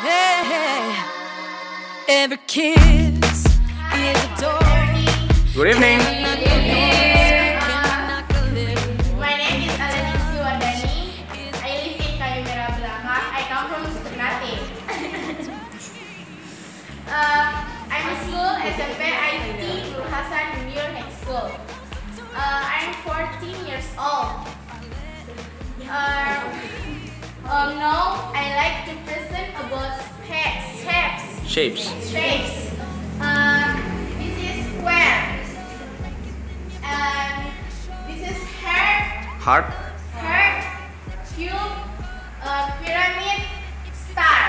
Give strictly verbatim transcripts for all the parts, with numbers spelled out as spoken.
Hey, every kiss is a door. Good evening. My name is Alani Siwadani. I live in Kayu Merah Belakang. I come from Ternate. uh, I'm in school S M P I T Nur Hasan Junior High School. Uh, I'm fourteen years old. Uh, um, now I like to present about shapes. Shapes. Shapes. Shapes. Uh, this is square. And this is heart. Heart. Heart, cube, uh, pyramid, star.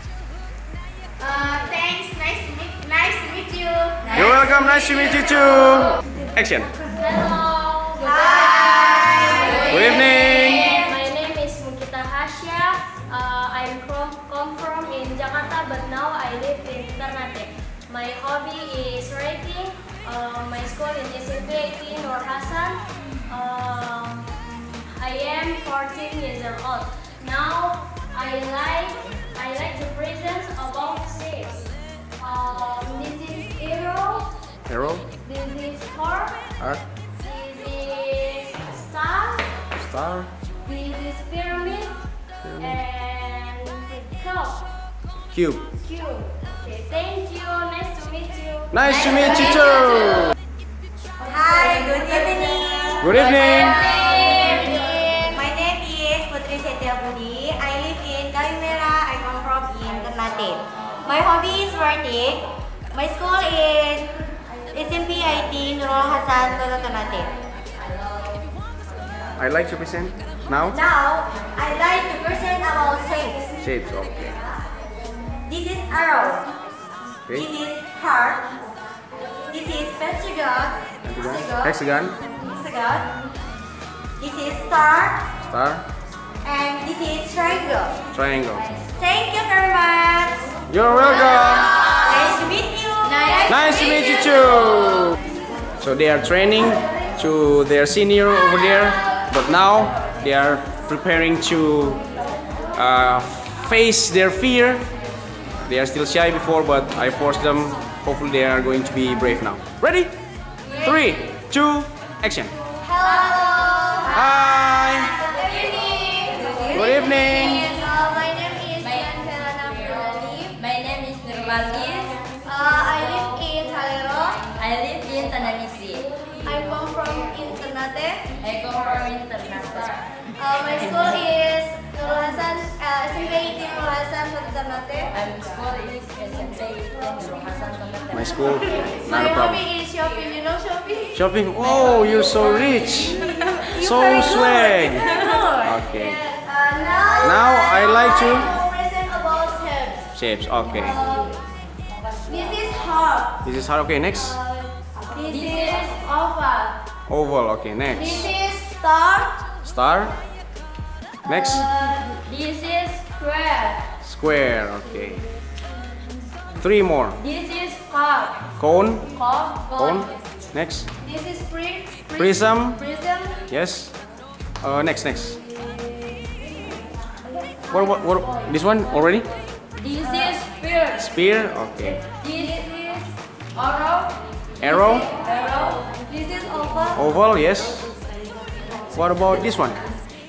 Uh, thanks. Nice to meet. Nice to meet you. You're welcome. Nice to meet you too. Action. Hello. Hi. Good evening. My name is Mukita Hasya. Uh, I'm from come from in Jakarta, but now I live in Ternate. My hobby is writing. Uh, my school in S M P I T Nur Hasan. Uh, I am fourteen years old. Now I like I like to present about shapes. Um, this is arrow. Arrow. This is heart. Heart. This is star. Star. This is pyramid. And cup. Cube. Cube. Okay, thank you. Nice to meet you. Nice to meet you too. Hi, good evening. Good evening. My name is Putri Setiabudi. I live in Kayu Merah. I come from in Ternate. My hobby is writing. My school is S M P I T Nur Hasan Kota Ternate. I like to present now. Now, I like to present about shapes. Shapes. Okay. This is arrow. This Okay. is heart. This is pentagon. Hexagon. Hexagon. Hexagon. This is star. Star. And this is triangle. Triangle. Thank you very much. You're welcome. Nice to meet you. Nice to meet you too. So they are training to their senior over there, but now they are preparing to uh, face their fear. They are still shy before, but I forced them. Hopefully they are going to be brave now. Ready? Three, two, action. Hello. Hi. Good evening. Good evening. Uh, my name is Diana Nurali. My name is Nurmaldis. Uh, I live in Salero. I live in Tanamisi. I come from in Ternate. I come from Ternate. Uh, my school is Nur Hasan, uh, S M P I T Nur Hasan Kota Ternate. I'm school is S M P Nur Hasan Ternate. My school, My not a problem. hobby is shopping. You know shopping? Shopping. Oh, you're so rich. So swag. Okay. Uh, now, Now I like to will present about shapes. shapes. Okay. This is heart. This is hard. Okay. Next. This is oval. Oval. Okay. This Next. is star. Star. Next. Uh, This is square. Square. Okay. Three more. This is cup. Cone. Cup. Cone. Next. this is pri- pri- Prism. Prism. Yes. Uh, next. Next. What, what? What? This one already? This is spear. Spear. Okay. This is arrow. Arrow. Arrow. This is oval. Oval. Yes. What about this one?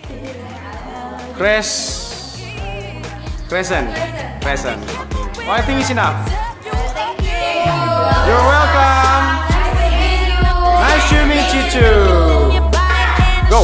Crest. Crescent. Crescent. Okay. Well, I think it's enough. Thank you. You're welcome. Nice to meet you too. Go.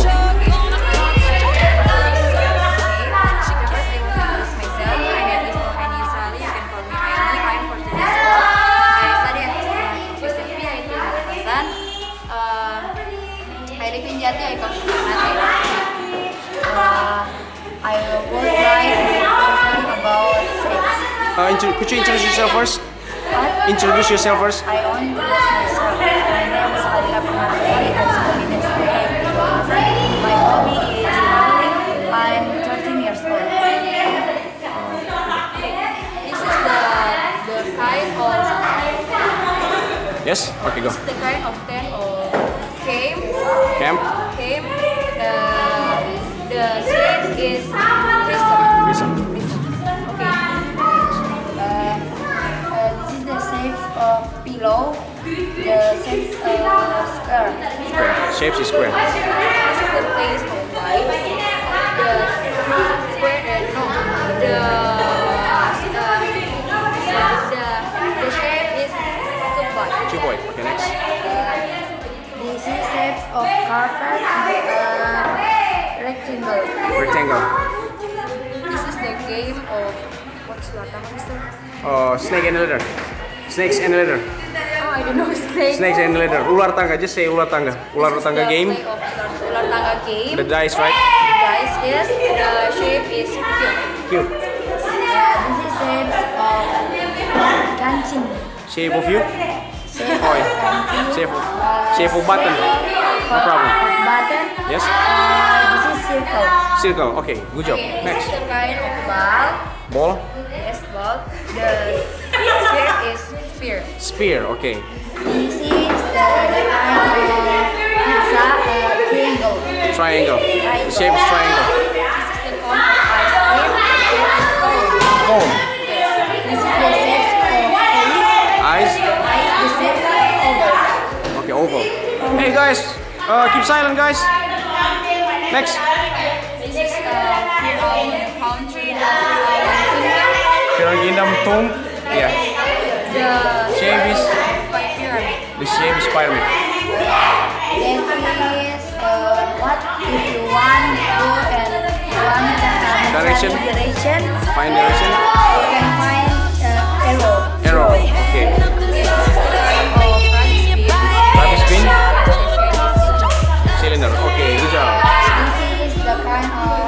I live in Jati, I come from Ternate. Uh, I would like to present about shapes. Uh, intro- could you introduce yourself first? What? Introduce yourself first. I want to introduce myself. My name is Fadila Permatasari. I'm studying in S M P I T Nur Hasan. My hobby is running. I'm thirteen years old. This is the the kind of Yes. Okay. Go. the kind of tent or camp. Camp. Camp. The the shape is prism. Prism. Okay. uh, square. Square. Shapes is square. This is the place of light. The square, uh, no, the, uh, the, the shape is cuboid. Cuboid. Okay, next. This is shapes of carpet, uh, rectangle. Rectangle. This is the game of what's latang, mister? Oh, snake and ladder. Snakes and ladder. Oh, I don't know snake. Snakes and ladder. Ular tangga. Just say ular tangga. Ular This is tangga the game. play of ular, ular tangga game. The dice, right? Guys, yes, the shape is cube. Cube. This is shapes of kancing. Shape of you. Shape Oh, of yeah. kancing. Shape of shape of button. No problem. Button. Yes. Uh, this is circle. Circle. Okay. Good job. This Next. is the kind of ball. Ball. Yes, ball. The shape is sphere. Spear. Okay. This is the kind of pizza, uh, triangle. Triangle. The shape is triangle. This is the cone of ice cream. The shape is cone. Cone. Yes. This is the shape of police. Eyes. Ice, the shape of oval. Okay. Oval. Hey guys. Uh, keep silent, guys. Next. This is uh, Firaun country, the Firaun kingdom. Firaun Kingdom tomb. Yeah. The Shape is. by pyramid. The shape is pyramid. Then is uh, what if you want to and want to have Direction. direction, Find direction. you can find uh, arrow. Arrow. Okay. This is the kind of Rapid spin. Cylinder. Cylinder. Okay. Good job. This is the kind of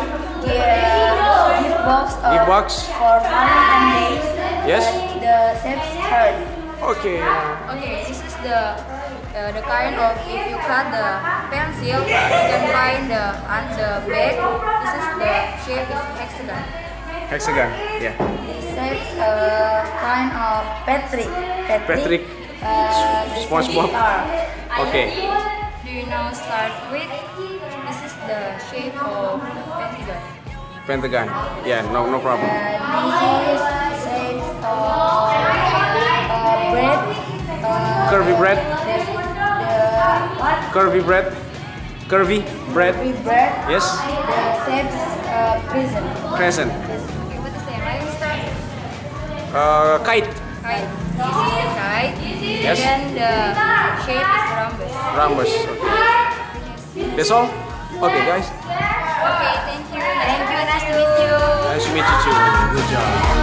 uh, gift box, or Gift box. for Valentine's Day. Yes. Uh, the shapes heart. Okay. Okay, this is the uh, the kind of if you cut the pencil, you can find the on the back. This is the shape is hexagon. Hexagon. Yeah. This shapes uh, kind of Patrick. Patrick. Uh, the SpongeBob. star. Okay. Do you know start with? This is the shape of pentagon. Pentagon. Yeah. No. No problem. Uh, this is shapes of uh, bread. Uh, Curvy bread. The, the what? Curvy bread. Curvy bread. With bread. Yes. The shapes uh, prison. Crescent. Okay, what is the name? Start. Uh, kite. Kite. This is the kite. Yes. Then the shape is rhombus. Rhombus. Okay. That's all. Okay, guys. Okay, thank you. Nice to meet you. Nice to meet you too. Good job.